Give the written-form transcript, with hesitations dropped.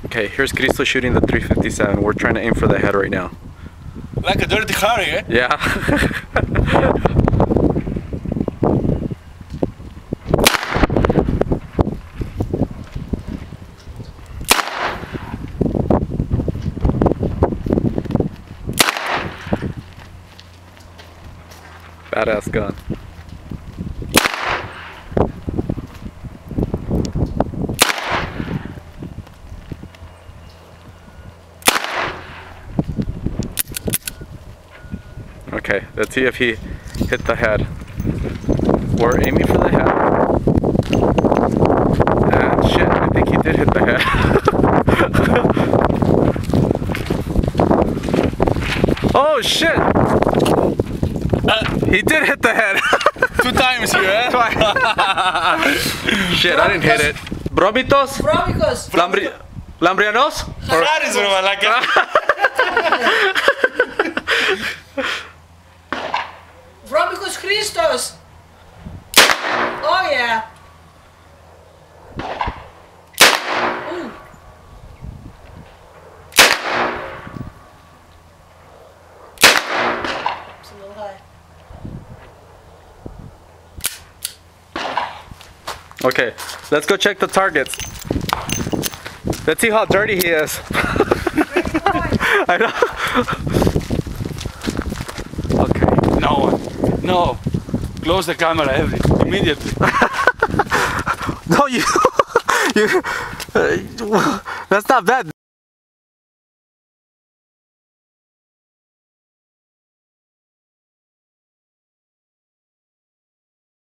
Okay, here's Christos shooting the 357. We're trying to aim for the head right now. Like a dirty Harry, eh? Yeah. Badass gun. Okay, let's see if he hit the head. We're aiming for the head. And shit, I think he did hit the head. Oh shit! He did hit the head. 2 times here, eh? Shit, I didn't hit it. Bromitos? Bromicos. Lambrianos? Harris, bro, like Bromicos Christos. Oh yeah. Ooh. It's a little high. Okay, let's go check the targets. Let's see how dirty he is. I know. Okay. No. Close the camera immediately. No, you that's not bad.